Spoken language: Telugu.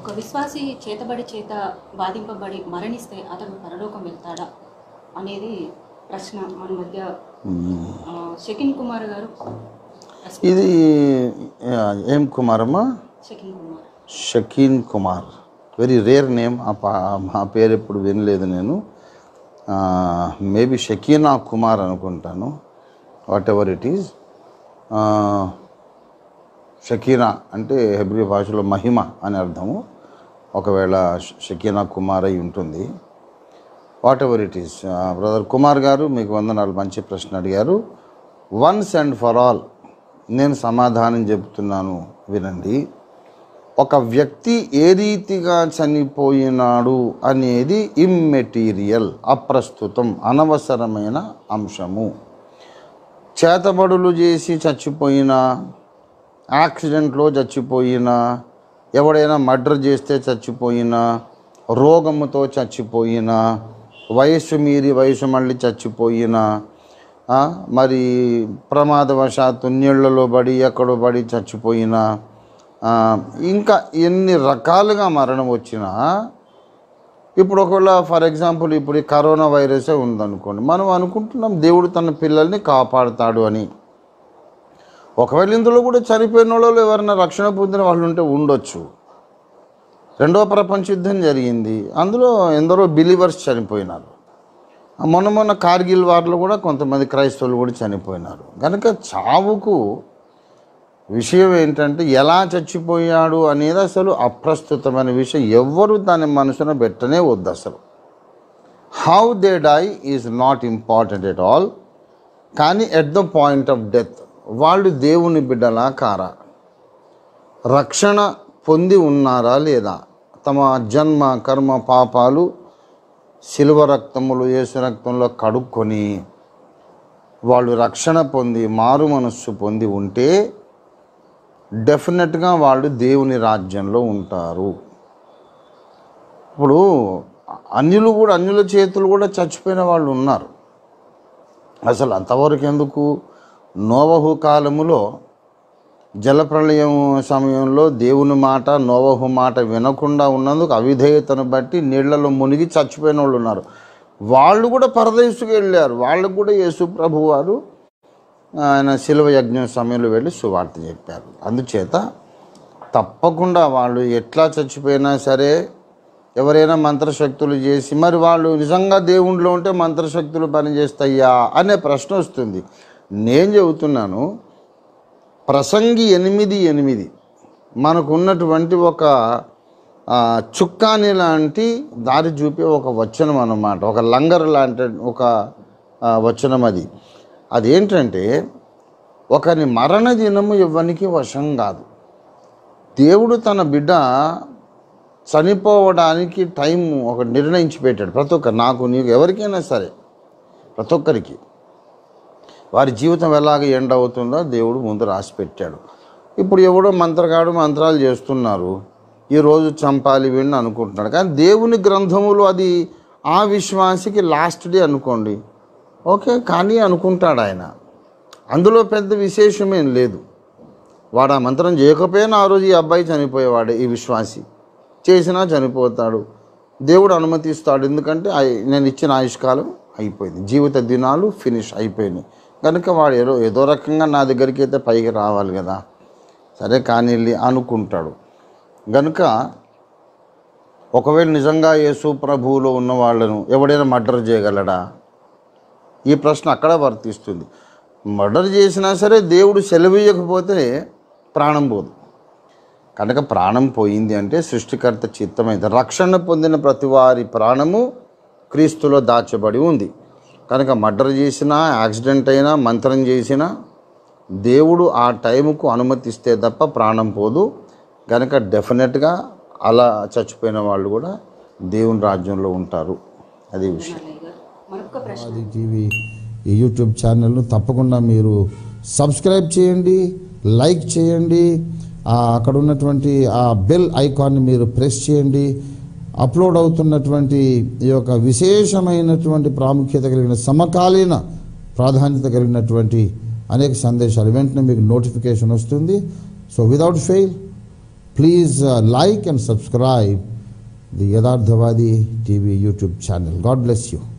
ఒక విశ్వాసి చేతబడి చేత బాధింపబడి మరణిస్తే అతను పరలోకం వెళ్తాడా అనేది ప్రశ్న మన మధ్య. షకీన్ కుమార్ గారు. ఇది ఏం కుమారమ్మా? Shakeen Kumar. Very rare name. ఆ పేరు ఎప్పుడు వినలేదు నేను. మేబీ షకీనా కుమార్ అనుకుంటాను. Whatever it is. Shakeena అంటే హెబ్రీ భాషలో మహిమ అని అర్థము. ఒకవేళ షకీనా కుమార్ అయి ఉంటుంది. Whatever it is. Brother Kumar గారు, మీకు వందనాలు, మంచి ప్రశ్న అడిగారు. వన్స్ అండ్ ఫర్ ఆల్ నేను సమాధానం చెబుతున్నాను, వినండి. ఒక వ్యక్తి ఏ రీతిగా చనిపోయినాడు అనేది ఇమ్మెటీరియల్, అప్రస్తుతం, అనవసరమైన అంశము. చేతబడులు చేసి చచ్చిపోయినా, యాక్సిడెంట్లో చచ్చిపోయినా, ఎవడైనా మర్డర్ చేస్తే చచ్చిపోయినా, రోగముతో చచ్చిపోయినా, వయస్సు మీరి వయసు మళ్ళీ చచ్చిపోయినా, మరి ప్రమాదవశాత్తు నీళ్లలో పడి ఎక్కడో పడి చచ్చిపోయినా, ఇంకా ఎన్ని రకాలుగా మరణం వచ్చినా, ఇప్పుడు ఒకవేళ ఫర్ ఎగ్జాంపుల్ ఇప్పుడు ఈ కరోనా వైరసే ఉందనుకోండి, మనం అనుకుంటున్నాం దేవుడు తన పిల్లల్ని కాపాడుతాడు అని. ఒకవేళ ఇందులో కూడా చనిపోయిన వాళ్ళు ఎవరైనా రక్షణ పొందిన వాళ్ళు ఉంటే ఉండొచ్చు. రెండవ ప్రపంచ యుద్ధం జరిగింది, అందులో ఎందరో బిలీవర్స్ చనిపోయినారు. మొన్న కార్గిల్ వార్లో కూడా కొంతమంది క్రైస్తవులు కూడా చనిపోయినారు. కనుక చావుకు విషయం ఏంటంటే ఎలా చచ్చిపోయాడు అనేది అసలు అప్రస్తుతమైన విషయం. ఎవ్వరు దాని మనసున పెట్టనే వద్దు అసలు. How they die is not important at all. కానీ at the point of death వాళ్ళు దేవుని బిడ్డలా కారా, రక్షణ పొంది ఉన్నారా లేదా, తమ జన్మ కర్మ పాపాలు శిలువ రక్తములు యేసు రక్తంలో కడుక్కొని వాళ్ళు రక్షణ పొంది మారు మనస్సు పొంది ఉంటే డెఫినెట్గా వాళ్ళు దేవుని రాజ్యంలో ఉంటారు. ఇప్పుడు అన్యుల చేతులు కూడా చచ్చిపోయిన వాళ్ళు ఉన్నారు. అసలు అంతవరకు ఎందుకు? నోవహు కాలములో జలప్రళయం సమయంలో దేవుని మాట నోవహు మాట వినకుండా ఉన్నందుకు అవిధేయతను బట్టి నీళ్లలో మునిగి చచ్చిపోయిన వాళ్ళు ఉన్నారు. వాళ్ళు కూడా పరదేశుకు వెళ్ళారు. వాళ్ళకు కూడా యేసు ప్రభు వారు ఆయన శిలువ యజ్ఞం సమయంలో వెళ్ళి సువార్త చెప్పారు. అందుచేత తప్పకుండా వాళ్ళు ఎట్లా చచ్చిపోయినా సరే, ఎవరైనా మంత్రశక్తులు చేసి, మరి వాళ్ళు నిజంగా దేవుణ్ణిలో ఉంటే మంత్రశక్తులు పనిచేస్తాయా అనే ప్రశ్న వస్తుంది. నేను చెబుతున్నాను, ప్రసంగి 8:8 మనకున్నటువంటి ఒక చుక్కాని లాంటి దారి చూపే ఒక వచనం అన్నమాట, ఒక లంగర్ లాంటి ఒక వచనం. అదేంటంటే, ఒకని మరణ దినము ఎవ్వనికి వశం కాదు. దేవుడు తన బిడ్డ చనిపోవడానికి టైం ఒక నిర్ణయించి పెట్టాడు. ప్రతి ఒక్కరు, నాకు నీకు ఎవరికైనా సరే, ప్రతి ఒక్కరికి వారి జీవితం ఎలాగ ఎండ్ అవుతుందో దేవుడు ముందు రాసి పెట్టాడు. ఇప్పుడు ఎవడో మంత్రగాడు మంత్రాలు చేస్తున్నారు, ఈరోజు చంపాలి వీడిని అనుకుంటున్నాడు. కానీ దేవుని గ్రంథములు అది ఆ విశ్వాసికి లాస్ట్ డే అనుకోండి, ఓకే కానీ అనుకుంటాడు ఆయన. అందులో పెద్ద విశేషమేం లేదు. వాడు ఆ మంత్రం చేయకపోయినా ఆ రోజు ఈ అబ్బాయి చనిపోయేవాడే, ఈ విశ్వాసి చేసినా చనిపోతాడు. దేవుడు అనుమతిస్తాడు, ఎందుకంటే నేను ఇచ్చిన ఆయుష్కాలం అయిపోయింది, జీవిత దినాలు ఫినిష్ అయిపోయినాయి. కనుక వాడు ఏదో రకంగా నా దగ్గరికి అయితే పైకి రావాలి కదా, సరే కానీ అనుకుంటాడు. కనుక ఒకవేళ నిజంగా యేసు ప్రభువులో ఉన్న వాళ్ళను ఎవడైనా మర్డర్ చేయగలడా? ఈ ప్రశ్న అక్కడ వర్తిస్తుంది. మర్డర్ చేసినా సరే దేవుడు సెలవీయకపోతే ప్రాణం పోదు. కనుక ప్రాణం పోయింది అంటే సృష్టికర్త చిత్తమైంది. రక్షణ పొందిన ప్రతి వారి ప్రాణము క్రీస్తులో దాచబడి ఉంది. కనుక మర్డర్ చేసినా, యాక్సిడెంట్ అయినా, మంత్రం చేసినా దేవుడు ఆ టైంకు అనుమతిస్తే తప్ప ప్రాణం పోదు. కనుక డెఫినెట్గా అలా చచ్చిపోయిన వాళ్ళు కూడా దేవుని రాజ్యంలో ఉంటారు. అది విషయం. అది టీవీ ఈ యూట్యూబ్ ఛానల్ను తప్పకుండా మీరు సబ్స్క్రైబ్ చేయండి, లైక్ చేయండి. అక్కడ ఉన్నటువంటి ఆ బెల్ ఐకాన్ని మీరు ప్రెస్ చేయండి. అప్లోడ్ అవుతున్నటువంటి ఈ యొక్క విశేషమైనటువంటి ప్రాముఖ్యత కలిగిన సమకాలీన ప్రాధాన్యత కలిగినటువంటి అనేక సందేశాలు వెంటనే మీకు నోటిఫికేషన్ వస్తుంది. So without fail please like and subscribe the Yatharthavadi TV YouTube channel. God bless you.